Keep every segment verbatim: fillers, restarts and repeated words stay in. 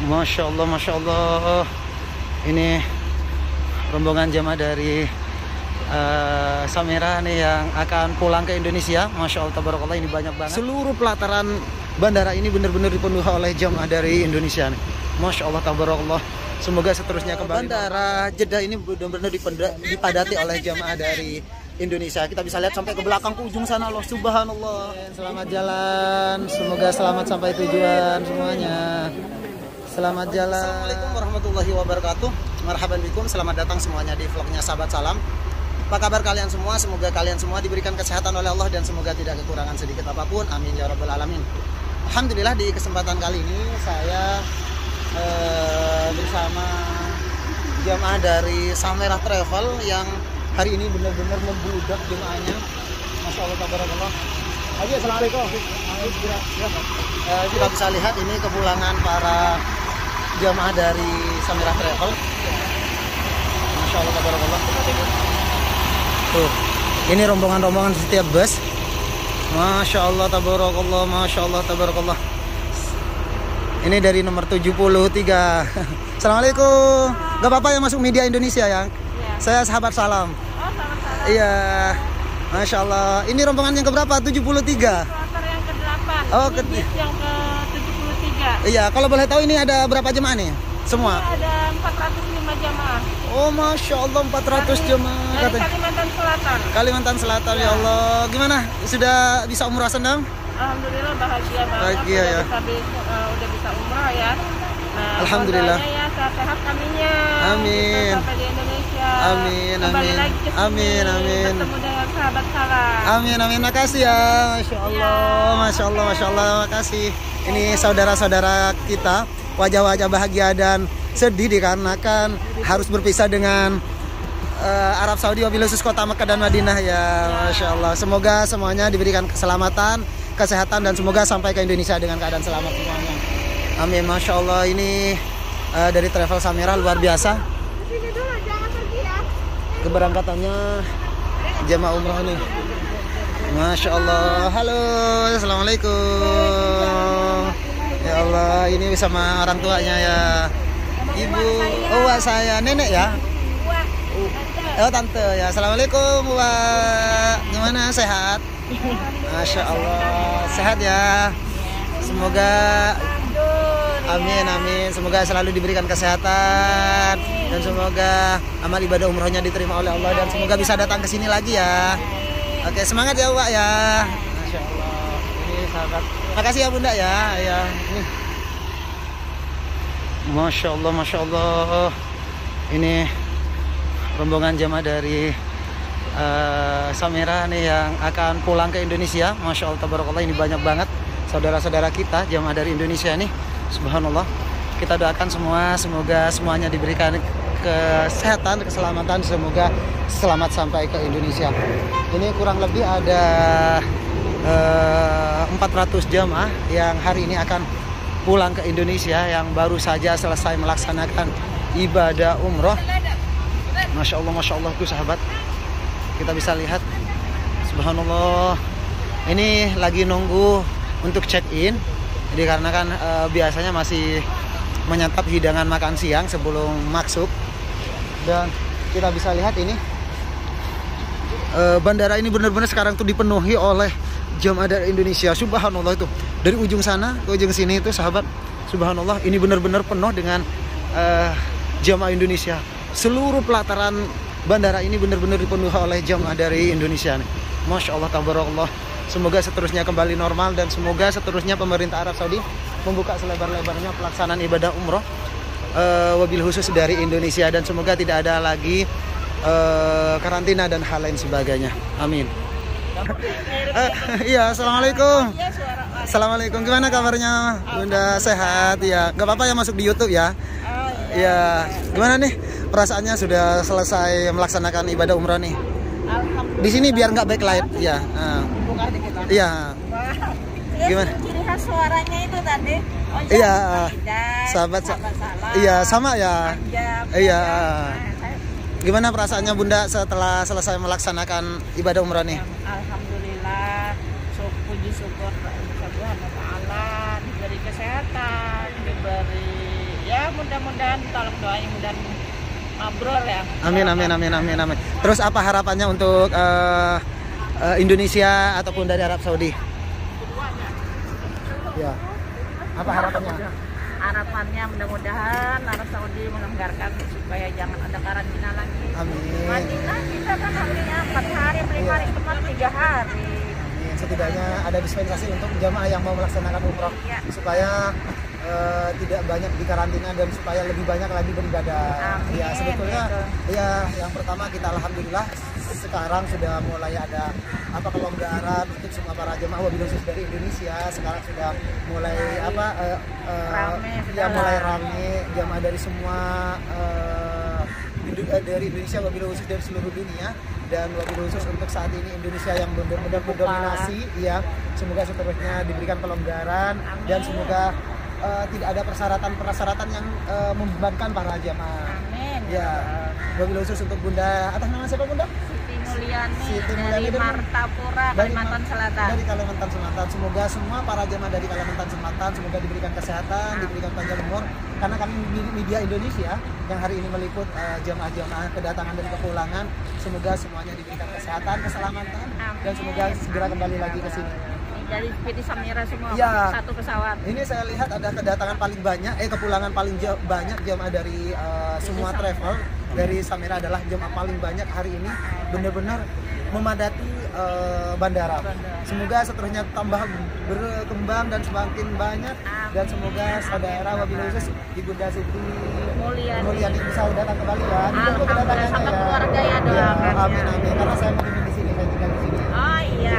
Masya Allah, Masya Allah. Ini rombongan jamaah dari uh, Samirah nih yang akan pulang ke Indonesia. Masya Allah, tabarakallah, ini banyak banget. Seluruh pelataran bandara ini benar-benar dipenuhi oleh jamaah dari Indonesia nih. Masya Allah, tabarakallah. Semoga seterusnya kembali. Bandara Jeddah ini benar-benar dipadati oleh jamaah dari Indonesia. Kita bisa lihat sampai ke belakang, ke ujung sana loh. Subhanallah. Selamat jalan. Semoga selamat sampai tujuan semuanya. Selamat jalan. Assalamualaikum warahmatullahi wabarakatuh. Marhaban bikum. Selamat datang semuanya di vlognya Sahabat Salam. Apa kabar kalian semua? Semoga kalian semua diberikan kesehatan oleh Allah dan semoga tidak kekurangan sedikit apapun. Amin ya rabbal alamin. Alhamdulillah, di kesempatan kali ini saya eh, bersama jamaah dari Samirah Travel yang hari ini benar-benar membludak jemaahnya. Masya Allah, tabarakallah. Haji, assalamualaikum. Eh, kita bisa lihat ini kepulangan para jamaah dari Samirah Travel. Masya Allah, tabarakallah. Tuh, ini rombongan-rombongan setiap bus. Masya Allah, tabarakallah. Masya Allah, tabarakallah. Ini dari nomor tujuh puluh tiga. Assalamualaikum. Gak apa-apa ya masuk media Indonesia ya? Saya Sahabat Salam. Oh, salam-salam. Iya. Masya Allah. Ini rombongan yang keberapa? tujuh puluh tiga. Kloter yang ke delapan. Oh, ini ke bis yang ke tujuh puluh tiga. Iya, kalau boleh tahu ini ada berapa jemaah nih? Semua? Ini ada empat ratus lima jamaah. Oh, Masya Allah, empat ratus Dari- jemaah. Dari katanya. Kalimantan Selatan. Kalimantan Selatan, ya Allah. Gimana? Sudah bisa umrah senang? Alhamdulillah bahagia banget. Bahagia, udah ya. Bisa, bis- uh, udah bisa umrah ya. Nah, Alhamdulillah. semoga ya sehat-sehat kaminya. Amin. Bisa sampai di Indonesia. Amin, Kembali amin. lagi ke sini, Amin, amin. Bertemu dengan Sahabat Salam. Amin, amin. Makasih ya. Masya Allah, Masya Allah, Masya Allah. Makasih. Ini saudara-saudara kita, wajah-wajah bahagia dan sedih dikarenakan harus berpisah dengan uh, Arab Saudi, wabil khusus kota Mekah dan Madinah ya. Masya Allah. Semoga semuanya diberikan keselamatan, kesehatan, dan semoga sampai ke Indonesia dengan keadaan selamat semuanya. Amin. Masya Allah. Ini uh, dari Travel Samirah luar biasa. Sini dulu, jangan pergi ya. Keberangkatannya jemaah umroh nih. Masya Allah. Halo, assalamualaikum. Ya Allah, ini sama orang tuanya ya. Ibu, oh wak saya, nenek ya. Oh tante ya. Assalamualaikum wak. Gimana, sehat? Masya Allah, sehat ya. Semoga, amin amin. Semoga selalu diberikan kesehatan dan semoga amal ibadah umrohnya diterima oleh Allah dan semoga bisa datang ke sini lagi ya. Oke, semangat ya Wak ya. Masya Allah. Ini sahabat. Makasih ya Bunda ya. Ya. Ini. Masya Allah, Masya Allah. Ini rombongan jamaah dari uh, Samirah nih yang akan pulang ke Indonesia. Masya Allah, tabarakallah, ini banyak banget saudara-saudara kita jamaah dari Indonesia nih. Subhanallah. Kita doakan semua, semoga semuanya diberikan kesehatan, keselamatan, semoga selamat sampai ke Indonesia. Ini kurang lebih ada uh, empat ratus jamaah yang hari ini akan pulang ke Indonesia yang baru saja selesai melaksanakan ibadah umroh. Masya Allah, Masya Allah tuh sahabat. Kita bisa lihat. Subhanallah. Ini lagi nunggu untuk check-in. Jadi karena kan e, biasanya masih menyantap hidangan makan siang sebelum masuk. Dan kita bisa lihat ini e, bandara ini benar-benar sekarang tuh dipenuhi oleh jamaah dari Indonesia. Subhanallah itu. Dari ujung sana ke ujung sini itu sahabat. Subhanallah, ini benar-benar penuh dengan e, jamaah Indonesia. Seluruh pelataran bandara ini benar-benar dipenuhi oleh jamaah dari Indonesia nih. Masya Allah, tabarakallah. Semoga seterusnya kembali normal dan semoga seterusnya pemerintah Arab Saudi membuka selebar-lebarnya pelaksanaan ibadah umroh uh, wabil khusus dari Indonesia dan semoga tidak ada lagi uh, karantina dan hal lain sebagainya. Amin. Uh, iya, assalamualaikum. Assalamualaikum. Gimana kabarnya, Bunda? Sehat ya? Gak apa-apa ya masuk di YouTube ya? Iya. Gimana nih perasaannya sudah selesai melaksanakan ibadah umroh nih? Di sini biar nggak backlight ya. Uh. Iya. Gimana? Ciri khas suaranya itu tadi. Oh, iya. Sahabat, sahabat, sahabat salam. Iya, sama ya. Panjang, Iya. panjang. Gimana perasaannya Bunda setelah selesai melaksanakan ibadah umrah nih? Alhamdulillah, so, puji syukur kepada Tuhan Taala, diberi kesehatan, diberi mudah-mudahan tolong doain mudah mabrur ya. Amin amin amin amin amin. Terus apa harapannya untuk uh, uh, Indonesia ataupun dari Arab Saudi? Ya. Apa harapannya? Harapannya mudah-mudahan Arab Saudi melonggarkan supaya jangan ada karantina lagi. Amin. Madinah kita kan harinya empat hari, beli hari teman tiga hari. Amin. Setidaknya ada dispensasi untuk jamaah yang mau melaksanakan umroh Ya. supaya uh, tidak banyak di karantina dan supaya lebih banyak lagi beribadah. Amin. Ya sebetulnya Gitu. ya yang pertama kita alhamdulillah sekarang sudah mulai ada apa kelonggaran untuk semua para jemaah wabil khusus dari Indonesia. Sekarang sudah mulai apa uh, uh, Rame, ya sudah mulai lah. rame jemaah dari semua uh, Indo- uh, dari Indonesia wabil khusus dari seluruh dunia, dan wabil khusus untuk saat ini Indonesia yang benar-benar mendominasi ya. Semoga seterusnya diberikan pelonggaran dan semoga uh, tidak ada persyaratan-persyaratan yang uh, membebankan para jemaah. Amin. Ya, wabil khusus untuk Bunda atas nama siapa Bunda? Siti Mulyani Siti dari Mulyani dari- Martapura, Dari Kalimantan Ma- Selatan. Dari Kalimantan Selatan. Semoga semua para jemaah dari Kalimantan Selatan semoga diberikan kesehatan, diberikan panjang umur. Karena kami mi- media Indonesia yang hari ini meliput uh, jemaah-jemaah kedatangan dan kepulangan, semoga semuanya diberikan kesehatan, keselamatan, dan semoga segera kembali lagi ke sini. Dari P T Samira semua Ya. satu pesawat. Ini saya lihat ada kedatangan paling banyak, eh kepulangan paling ja- banyak jemaah dari uh, semua travel dari Samira adalah jemaah paling banyak hari ini, benar-benar memadati uh, bandara. Semoga seterusnya tambah berkembang dan semakin banyak, dan semoga saudara wabil khusus Ibunda Siti Mulyani. Mulyani bisa datang kembali ya. Ditunggu Alhamdulillah, kedatangannya sama ya. keluarga ya, Ya, doakan amin ya. amin. Karena saya mau di sini, saya tinggal di sini. Oh iya.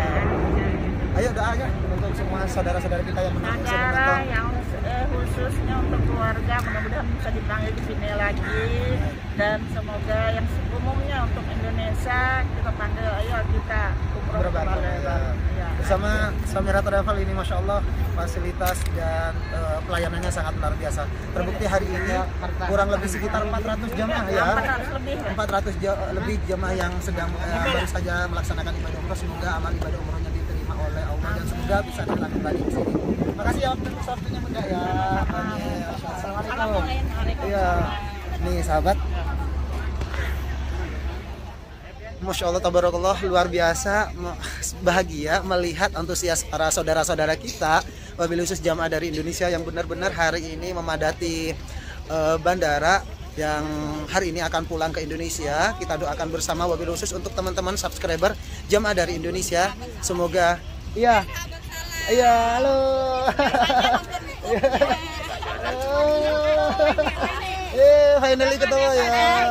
Ayo doanya untuk semua saudara-saudara kita yang menonton. Saudara yang eh, khususnya untuk keluarga mudah-mudahan bisa dipanggil di sini lagi, dan semoga yang umumnya untuk Indonesia kita panggil, ayo kita umroh ke Berbantu, Palembang. ya. Ya. Bersama Samira Travel ini Masya Allah fasilitas dan eh, pelayanannya sangat luar biasa. Terbukti hari ini kurang lebih sekitar empat ratus jemaah ya. empat ratus lebih. empat ratus ja- lebih jemaah yang sedang eh, baru saja melaksanakan ibadah umroh. Semoga amal ibadah umrohnya diterima oleh Allah dan semoga bisa datang kembali ke sini. Makasih ya untuk waktunya Bunda ya. Amin. Assalamualaikum. Iya. Nih sahabat. Masya Allah, tabarakallah, luar biasa, bahagia melihat antusias para saudara-saudara kita wabil khusus jamaah dari Indonesia yang benar-benar hari ini memadati uh, bandara yang hari ini akan pulang ke Indonesia. Kita doakan bersama wabil khusus untuk teman-teman subscriber jamaah dari Indonesia. Semoga, iya, iya, halo. Eh, finally ketemu ya.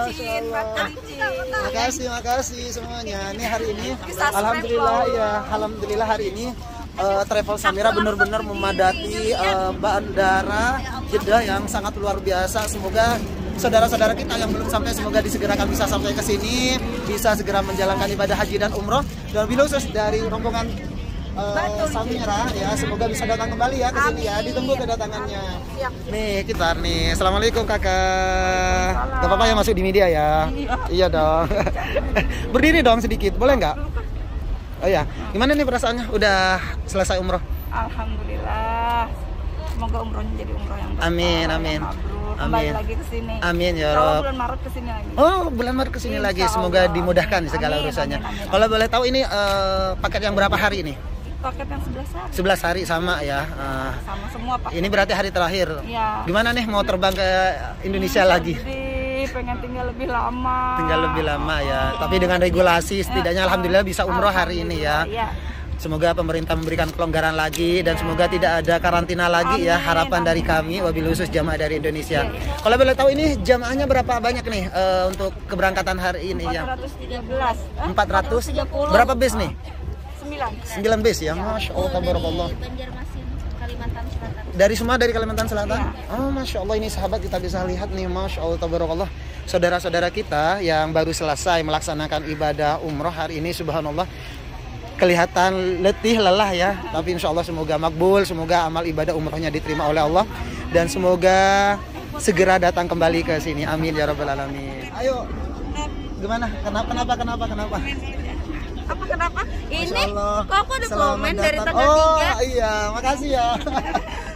Makasih, makasih semuanya. Ini hari ini, alhamdulillah ya, alhamdulillah hari ini uh, Travel Samira benar-benar memadati uh, bandara Jeddah yang sangat luar biasa. Semoga saudara-saudara kita yang belum sampai semoga disegerakan bisa sampai ke sini, bisa segera menjalankan ibadah haji dan umroh. Dan wabil khusus dari rombongan uh, Samira ya, semoga bisa datang kembali ya ke sini ya, ditunggu kedatangannya. Nih kita nih, assalamualaikum kakak. Gak apa-apa ya masuk di media ya. Iya dong. Berdiri dong sedikit, boleh nggak? Oh ya, gimana nih perasaannya? Udah selesai umroh? Alhamdulillah. Semoga umrohnya jadi umroh yang berkah. Amin, amin. yang mabrur. Kembali Amin. lagi ke sini. Amin ya Kalau Rob. bulan Maret ke sini lagi. Oh, bulan Maret kesini Insya lagi. Semoga Allah. dimudahkan segala Amin, urusannya. amin, amin. Kalau boleh tahu ini eh, paket yang berapa hari ini? Paket yang sebelas hari. sebelas hari sama ya. Eh, Sama semua Pak. ini berarti hari terakhir. Iya. Gimana nih mau terbang ke Indonesia lagi? Jadi pengen tinggal lebih lama. Tinggal lebih lama ya. Tapi dengan regulasi setidaknya alhamdulillah bisa umroh hari ini ya. Iya. Semoga pemerintah memberikan kelonggaran lagi dan semoga tidak ada karantina lagi ya. Amin, Harapan dari kami wabil khusus jamaah dari Indonesia. Kalau boleh tahu ini jamaahnya berapa banyak nih eh, untuk keberangkatan hari ini ya? empat ratus tiga belas. Eh, empat ratus. tiga puluh. Berapa bis nih? sembilan. sembilan bis ya. Masya Allah, tabarakallah. Banjarmasin, Kalimantan Selatan. Dari semua dari Kalimantan Selatan? Oh, Masya Allah, ini sahabat kita bisa lihat nih, Masya Allah, tabarakallah. Saudara-saudara kita yang baru selesai melaksanakan ibadah umroh hari ini, subhanallah, kelihatan letih, lelah ya. Tapi insya Allah semoga makbul, semoga amal ibadah umrohnya diterima oleh Allah, dan semoga segera datang kembali ke sini. Amin ya rabbal alamin. Ayo, gimana? Kenapa? Kenapa? Kenapa? Kenapa? Apa kenapa? Ini Masya Allah. kok aku ada Selamat komen dari datang. tanggal Oh tiga. iya, makasih ya.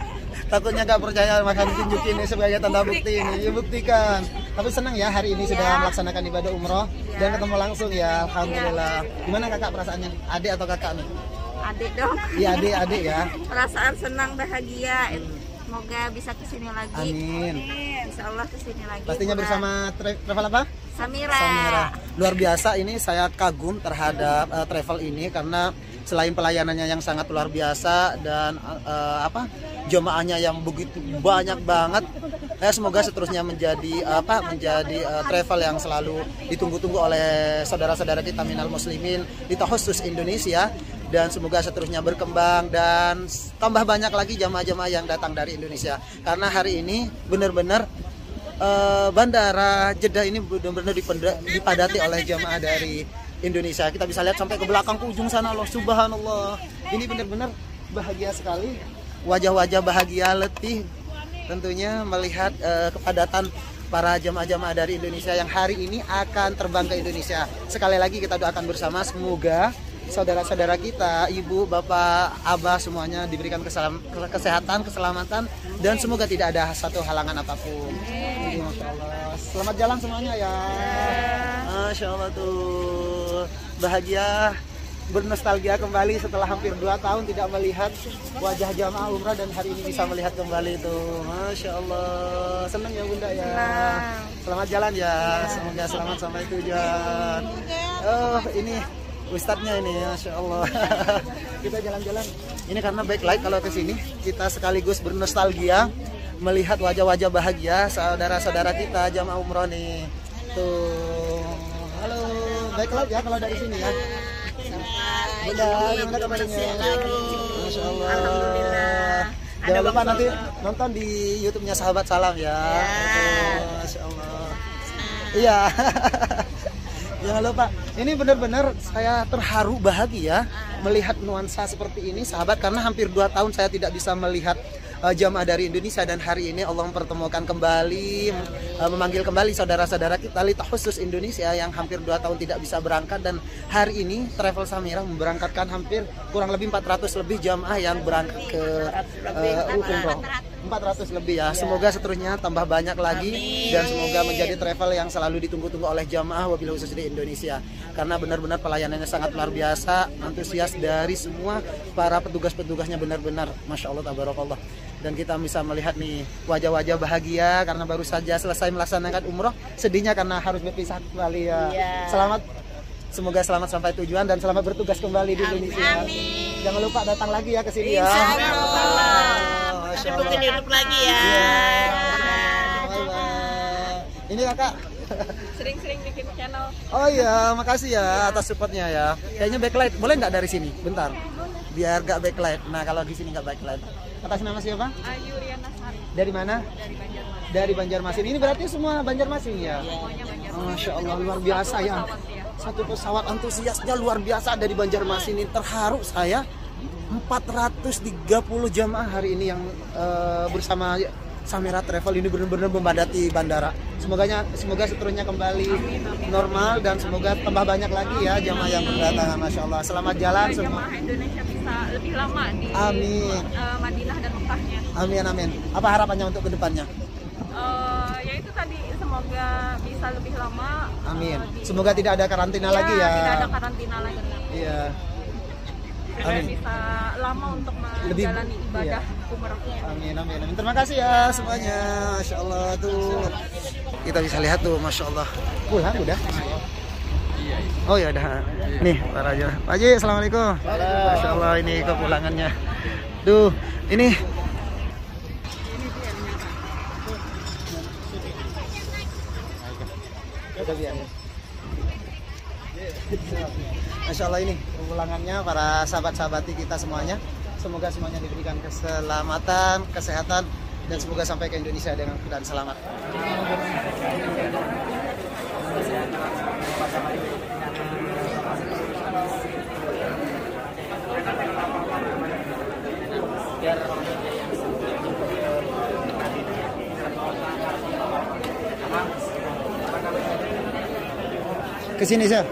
Takutnya nggak percaya, makanya tunjukin ini sebagai tanda bukti ini. Ya buktikan. Tapi senang ya hari ini sudah Ya. melaksanakan ibadah umroh Ya. dan ketemu langsung ya. Alhamdulillah. Gimana kakak perasaannya? Adik atau kakak nih? Adik dong. Iya adik adik ya. Perasaan senang bahagia. Semoga bisa kesini lagi. Amin. Insya Allah kesini lagi. Pastinya Bulan. bersama tra- travel apa? Samira. Samira. Luar biasa ini saya kagum terhadap uh, travel ini karena selain pelayanannya yang sangat luar biasa dan uh, apa jemaahnya yang begitu banyak banget. Eh, semoga seterusnya menjadi apa menjadi uh, travel yang selalu ditunggu-tunggu oleh saudara-saudara kita minal muslimin di khusus Indonesia dan semoga seterusnya berkembang dan tambah banyak lagi jemaah-jemaah yang datang dari Indonesia karena hari ini benar-benar uh, bandara Jeddah ini benar-benar dipadati oleh jemaah dari Indonesia. Kita bisa lihat sampai ke belakang ke ujung sana loh, subhanallah. Ini benar-benar bahagia sekali. Wajah-wajah bahagia letih tentunya melihat uh, kepadatan para jemaah-jemaah dari Indonesia yang hari ini akan terbang ke Indonesia. Sekali lagi kita doakan bersama semoga saudara-saudara kita, ibu, bapak, abah semuanya diberikan keselam, kesehatan, keselamatan dan semoga tidak ada satu halangan apapun. Jadi, Masya Allah. Selamat jalan semuanya ya. Masya Allah tuh bahagia, bernostalgia kembali setelah hampir dua tahun tidak melihat wajah jamaah umrah dan hari ini bisa melihat kembali itu. Masya Allah, senang ya bunda ya. Selamat jalan ya, semoga selamat sampai tujuan. Oh ini Ustadznya ini, Masya Allah. Kita jalan-jalan. Ini karena backlight kalau ke sini kita sekaligus bernostalgia melihat wajah-wajah bahagia saudara-saudara kita jamaah umrah nih. Tuh, halo, backlight ya kalau dari sini ya. Bunda, gimana kabarnya? Masya Allah. Alhamdulillah. Jangan lupa nanti nonton di YouTube-nya Sahabat Salam ya. Tuh, Masya Allah. Iya. Jangan lupa. Ini benar-benar saya terharu bahagia melihat nuansa seperti ini, sahabat, karena hampir dua tahun saya tidak bisa melihat uh, jamaah dari Indonesia dan hari ini Allah mempertemukan kembali, uh, memanggil kembali saudara-saudara kita li khusus Indonesia yang hampir dua tahun tidak bisa berangkat dan hari ini Travel Samira memberangkatkan hampir kurang lebih empat ratus lebih jamaah yang berangkat ke uh, umroh. empat ratus lebih ya. Semoga seterusnya tambah banyak lagi. Amin. Dan semoga menjadi travel yang selalu ditunggu-tunggu oleh jamaah wabil khusus di Indonesia. Karena benar-benar pelayanannya sangat luar biasa, antusias dari semua para petugas-petugasnya benar-benar Masya Allah tabarakallah. Dan kita bisa melihat nih wajah-wajah bahagia karena baru saja selesai melaksanakan umroh, sedihnya karena harus berpisah kembali ya. Yeah. Selamat, semoga selamat sampai tujuan dan selamat bertugas kembali di Indonesia. Amin. Jangan lupa datang lagi ya ke sini ya. Mungkin hidup lagi ya. Yeah. Ini kakak Sering-sering bikin channel. Oh iya, makasih ya atas supportnya ya. Kayaknya backlight, boleh nggak dari sini? Bentar, biar nggak backlight. Nah kalau di sini nggak backlight. Atas nama siapa? Ayu Riana Sari. Dari mana? Dari Banjarmasin. Dari Banjarmasin. Ini berarti semua Banjarmasin ya? Semuanya Banjarmasin. Oh, Masya Allah luar biasa ya. Satu pesawat antusiasnya luar biasa dari Banjarmasin. Ini terharu saya. empat ratus tiga puluh jamaah hari ini yang uh, bersama Samira Travel ini benar-benar memadati bandara. Semoganya, semoga seterusnya kembali amin, amin. normal dan semoga tambah banyak lagi ya jamaah yang berdatangan. Masya Allah. Selamat jalan semua. Jamaah Indonesia bisa lebih lama di amin. Uh, Madinah dan Mekahnya. Amin amin. Apa harapannya untuk kedepannya? Uh, ya itu tadi semoga bisa lebih lama. Amin. Uh, di, semoga tidak ada karantina ya, lagi ya. Tidak ada karantina lagi. Iya. Amin. Bisa lama untuk menjalani lebih, ibadah iya. umrah. Amin, amin, amin. Terima kasih ya semuanya. Masya Allah tuh. Kita bisa lihat tuh, Masya Allah. Pulang udah? Oh ya udah. Nih Pak Raja. Pak Haji, assalamualaikum. Masya Allah ini kepulangannya. Duh, ini. Masya Allah ini kepulangannya para sahabat-sahabati kita semuanya. Semoga semuanya diberikan keselamatan, kesehatan, dan semoga sampai ke Indonesia dengan keadaan selamat. Kesini sir.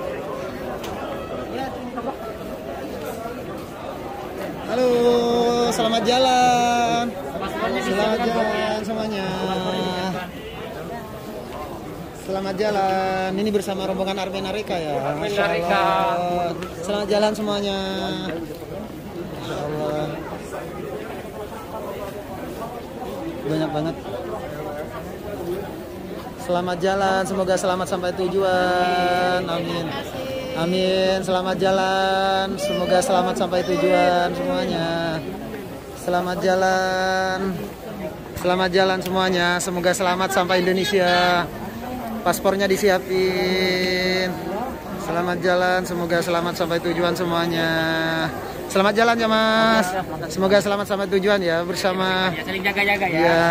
Halo, selamat jalan. Selamat jalan semuanya. Selamat jalan. Ini bersama rombongan Armena Reka ya. Masya Allah. Selamat jalan semuanya. Masya Allah. Banyak banget. Selamat jalan. Semoga selamat sampai tujuan. Amin. Amin. Selamat jalan. Semoga selamat sampai tujuan semuanya. Selamat jalan. Selamat jalan semuanya. Semoga selamat sampai Indonesia. Paspornya disiapin. Selamat jalan. Semoga selamat sampai tujuan semuanya. Selamat jalan ya Mas. Semoga selamat sampai tujuan ya bersama. Ya, saling jaga-jaga ya. Ya.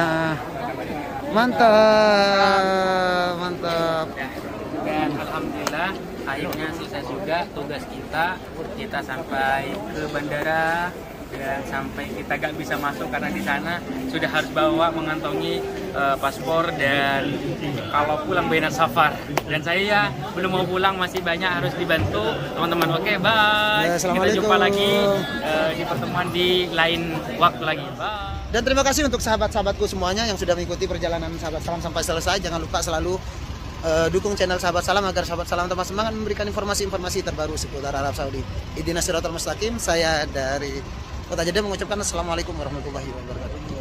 Mantap. Mantap. Dan alhamdulillah akhirnya selesai juga tugas kita. Kita sampai ke bandara dan sampai kita gak bisa masuk karena di sana sudah harus bawa mengantongi uh, paspor dan kalau pulang bina safar. Dan saya belum mau pulang, masih banyak harus dibantu teman-teman. Oke, bye. Ya, kita jumpa lagi uh, di pertemuan di lain waktu lagi. Bye. Dan terima kasih untuk sahabat-sahabatku semuanya yang sudah mengikuti perjalanan Sahabat Salam sampai selesai. Jangan lupa selalu uh, dukung channel Sahabat Salam agar Sahabat Salam tetap semangat memberikan informasi-informasi terbaru seputar Arab Saudi. Ihdinas siratal mustaqim. Saya dari Kota Jeddah mengucapkan assalamualaikum warahmatullahi wabarakatuh.